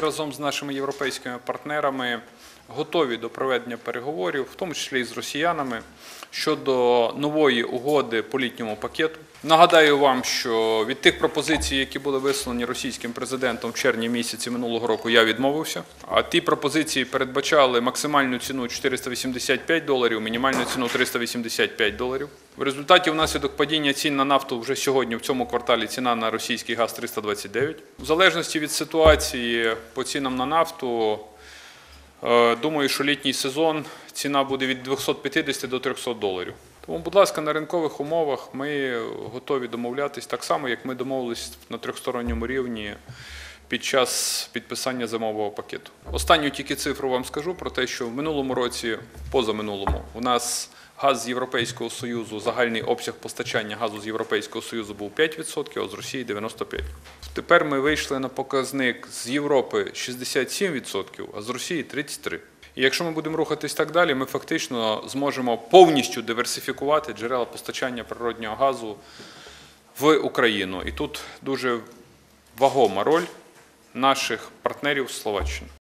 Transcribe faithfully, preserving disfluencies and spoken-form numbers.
разом з нашими європейськими партнерами готові до проведення переговорів, в тому числі і з росіянами, щодо нової угоди по літньому пакету. Нагадаю вам, що від тих пропозицій, які були висловлені російським президентом в червні місяці минулого року, я відмовився. А ті пропозиції передбачали максимальну ціну чотириста вісімдесят п'ять доларів, мінімальну ціну триста вісімдесят п'ять доларів. В результаті внаслідок падіння цін на нафту вже сьогодні, в цьому кварталі, ціна на російський газ триста двадцять дев'ять. В залежності від ситуації по цінам на нафту, думаю, що літній сезон ціна буде від двохсот п'ятдесят до трьохсот доларів. Тому, будь ласка, на ринкових умовах ми готові домовлятись так само, як ми домовились на трьохсторонньому рівні під час підписання зимового пакету. Останню тільки цифру вам скажу про те, що в минулому році, позаминулому, у нас газ з Європейського Союзу, загальний обсяг постачання газу з Європейського Союзу був п'ять відсотків, а з Росії – дев'яносто п'ять відсотків. Тепер ми вийшли на показник з Європи шістдесят сім відсотків, а з Росії – тридцять три відсотки. І якщо ми будемо рухатись так далі, ми фактично зможемо повністю диверсифікувати джерела постачання природнього газу в Україну. І тут дуже вагома роль наших партнерів з Словаччини.